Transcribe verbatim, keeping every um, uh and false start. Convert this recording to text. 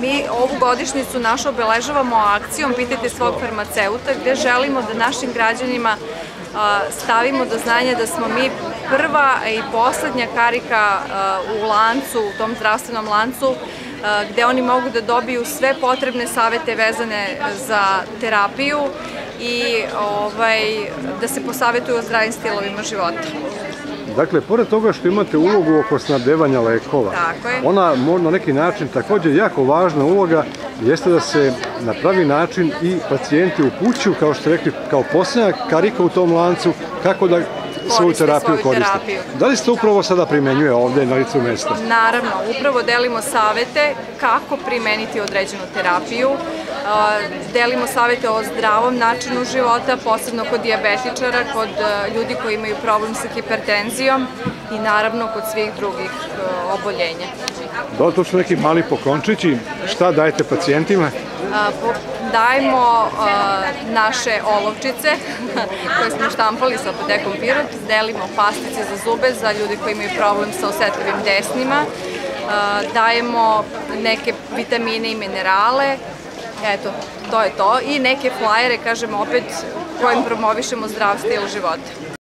mi ovu godišnjicu našu obeležavamo akcijom Pitajte svog farmaceuta, gde želimo da našim građanima stavimo do znanja da smo mi prva i poslednja karika u lancu, u tom zdravstvenom lancu, gde oni mogu da dobiju sve potrebne savete vezane za terapiju i da se posavetuju o zdravim stilovima života. Dakle, pored toga što imate ulogu oko snabdevanja lekova, ona na neki način također jako važna uloga jeste da se na pravi način i pacijenti upućuju, kao što ste rekli, kao posljednja karika u tom lancu, kako da svoju terapiju koriste. Da li ste upravo sada primenjuje ovde na licu mesta? Naravno, upravo delimo savete kako primeniti određenu terapiju, delimo savete o zdravom načinu života, posebno kod dijabetičara, kod ljudi koji imaju problem sa hipertenzijom i naravno kod svih drugih oboljenja. Da li to su neki mali poklončići? Šta dajete pacijentima? Dajemo naše olovčice koje smo štampali sa Apotekom Pirot, delimo pastice za zube za ljudi koji imaju problem sa osetljivim desnima, dajemo neke vitamine i minerale, eto, to je to, i neke flajere, kažem opet, kojim promovišemo zdrav stil života.